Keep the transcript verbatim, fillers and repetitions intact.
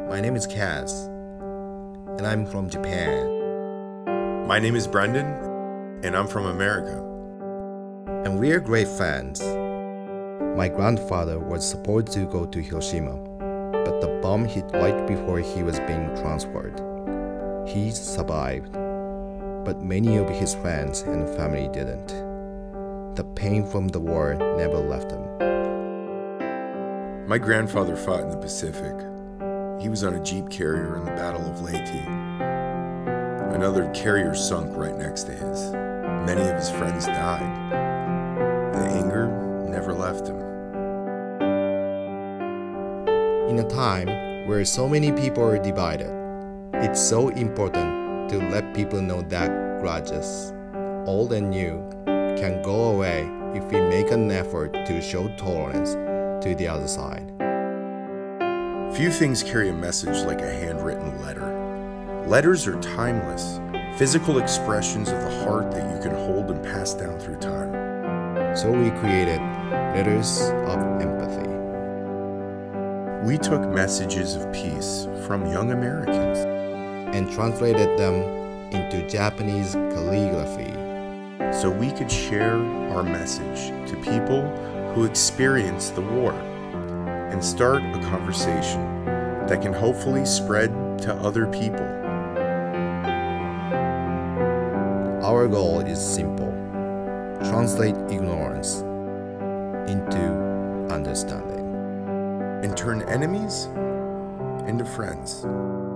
My name is Kaz, and I'm from Japan. My name is Brendan, and I'm from America. And we're great friends. My grandfather was supposed to go to Hiroshima, but the bomb hit right before he was being transferred. He survived, but many of his friends and family didn't. The pain from the war never left him. My grandfather fought in the Pacific. He was on a jeep carrier in the Battle of Leyte. Another carrier sunk right next to his. Many of his friends died. The anger never left him. In a time where so many people are divided, it's so important to let people know that grudges, old and new, can go away if we make an effort to show tolerance to the other side. Few things carry a message like a handwritten letter. Letters are timeless, physical expressions of the heart that you can hold and pass down through time. So we created Letters of Empathy. We took messages of peace from young Americans and translated them into Japanese calligraphy, so we could share our message to people who experience the war and start a conversation that can hopefully spread to other people. Our goal is simple: translate ignorance into understanding and turn enemies into friends.